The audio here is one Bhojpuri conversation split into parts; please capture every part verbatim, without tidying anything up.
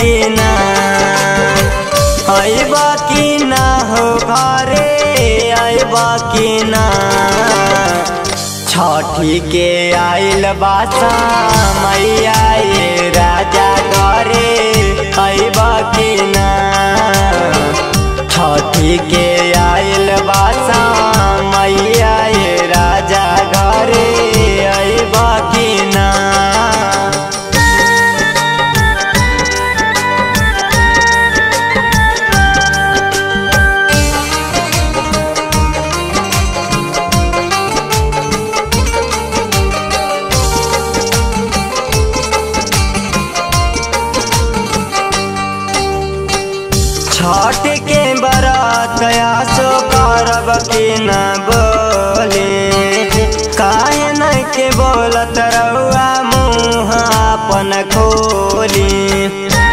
कि ना आइबा कि ना हो घरे आइबा कि ना छठी के आइल बासा मैया ये राजा घरे आइबा कि ना छठी के आइल बासा मैया ये राजा घरे आइबा कि ना। छठ के बरात आसो करब कि न बोले काहे नहीं के बोलत रउआ मुँह अपन खोली।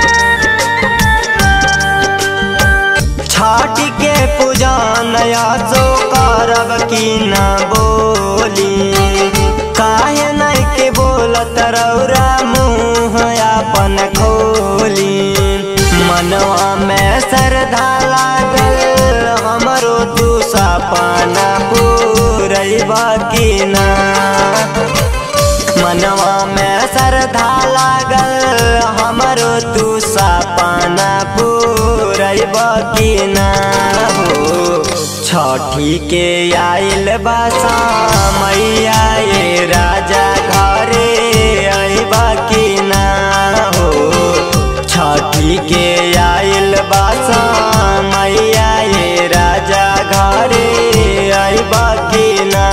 छठ के पूजन आसो करब कि न बोली काहे नहीं के बोलत रउआ मुँह अपन खोली। मनवा में श्रद्धा लागल हमरो तू सपना पूरैबा कि ना मनवा में श्रद्धा लागल हमरो तू सपना पूरैबा कि ना हो छठी के आइल बासा मैया ये राजा घरे आइबा कि ना हो छठी के आइल बासा मैया ये राजा घरे आइबा कि ना।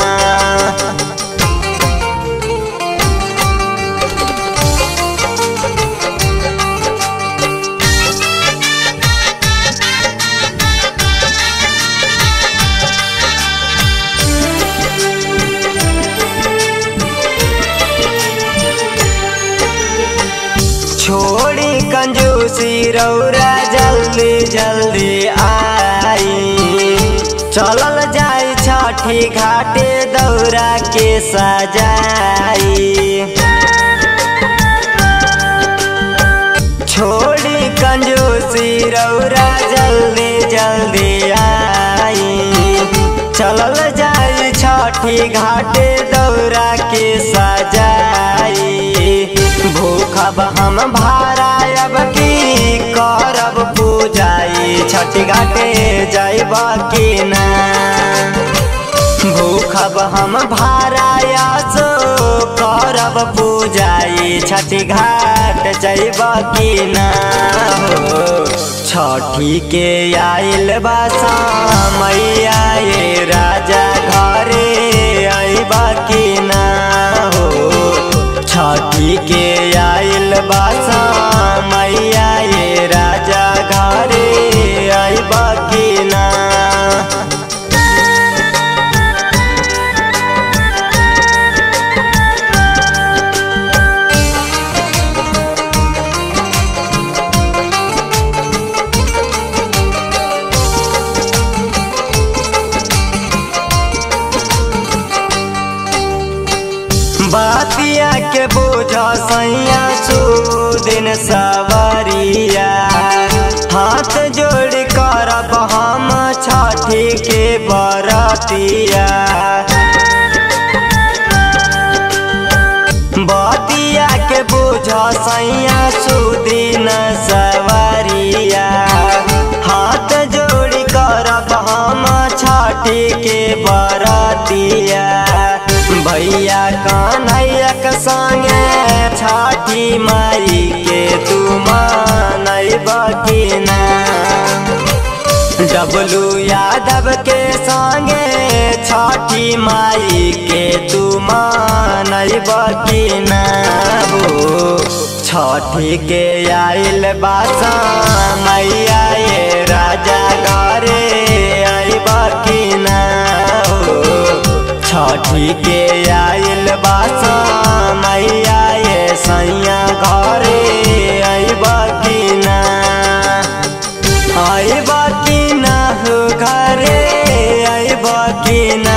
छोड़ी कंजूसी रौरा जल्दी जल्दी आई चलल जाई छठी घाटे दौरा के सजाई। छोड़ी कंजूसी रौरा जल्दी जल्दी आई चलल जाई छठी घाटे दौरा के सजाई। भूखब हम भारायब की करब पूजाई छठी घाटे जाइबा कि ना भूखब हम भाराया सो करब पूजाई छठी घाट जाइबा कि ना हो छठी के आइल बासा मैया ये राजा घरे आइबा कि ना हो छठी के आइल बासा मैया ये राजा घरे आइबा कि ना। बातिया के बोझा सैया सुदिन सवरिया हाथ जोड़ करब हम छठी के बरतिया। बातिया के बोझा सैया सुदिन सवरिया हाथ जोड़ करब हम छठी के बरतिया। भैया कन्हैया के संगे छठी माई के तू मानैबा कि ना डबलू यादव के संगे छठी माई के तू मानैबा कि ना हो छठी के आइल बासा मैया ये राजा घरे आइबा कि ना हो छठी के आइल बासा मैया ये सैया घरे आइबा कि ना आइबा कि ना हो घरे आइबा कि ना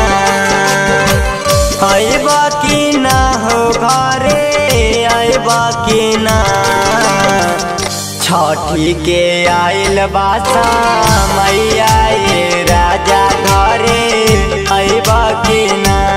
आइबा कि ना हो घरे आइबा कि ना। छठी के आइल बासा मैया ये राजा घरे अइबा कि ना।